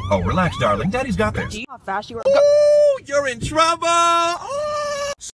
Oh, relax, darling. Daddy's got this. How fast you were. Oh, you're in trouble.